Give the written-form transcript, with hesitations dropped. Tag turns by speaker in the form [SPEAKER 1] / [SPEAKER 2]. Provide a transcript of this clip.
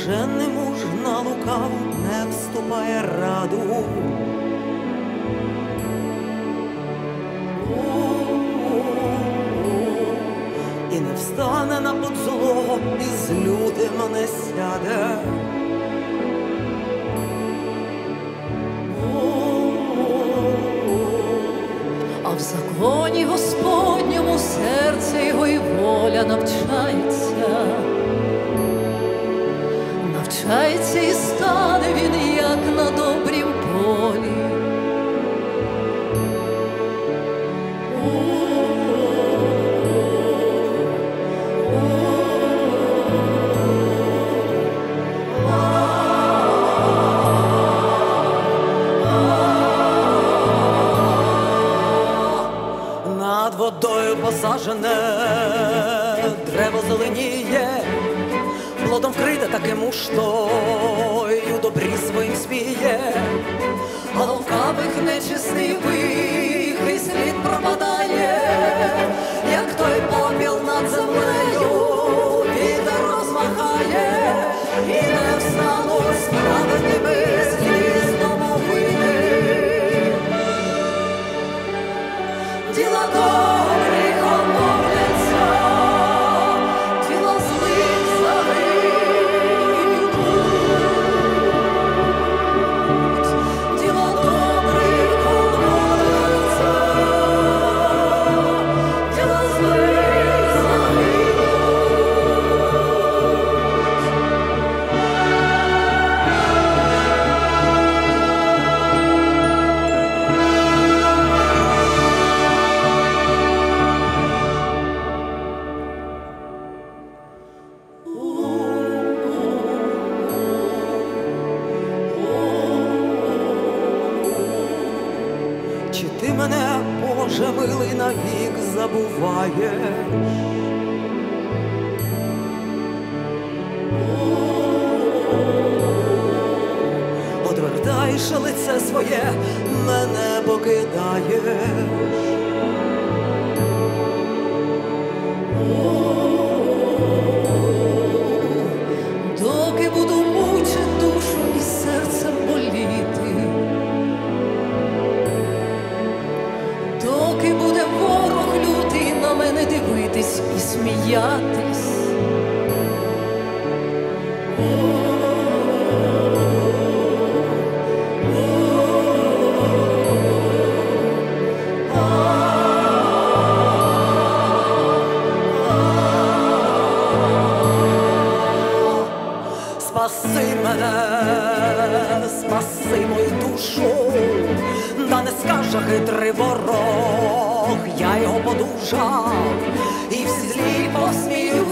[SPEAKER 1] блаженний муж на лукаву не вступає раду. І не встане на подзло, і з лютим не сяде.
[SPEAKER 2] А в законі Господньому серце його і воля навчається. Навчається і стане він, як на добрім полі.
[SPEAKER 1] Над водою посажене древо зеленіє, плодом вкрите таким уштою, добрі своїм сміє. А лукавих нечестивих і слід пропадає, як той попіл над землею вітер розмахає, і не встануть справедливі з домовини. Діла добрих оновляться, діла злих загинуть. Діла добрих оновляться, діла злих загинуть. Чи ти мене, Боже милий, навік забуваєш? Одвертаєш лице своє, мене покидаєш.
[SPEAKER 2] Доки буду мучить душу і серцем боліти, доки буде ворог лютий на мене дивитись і сміятись.
[SPEAKER 1] Спаси мене, спаси мою душу, да не скаже хитрий ворог, я його подужав, і всі злі посміють.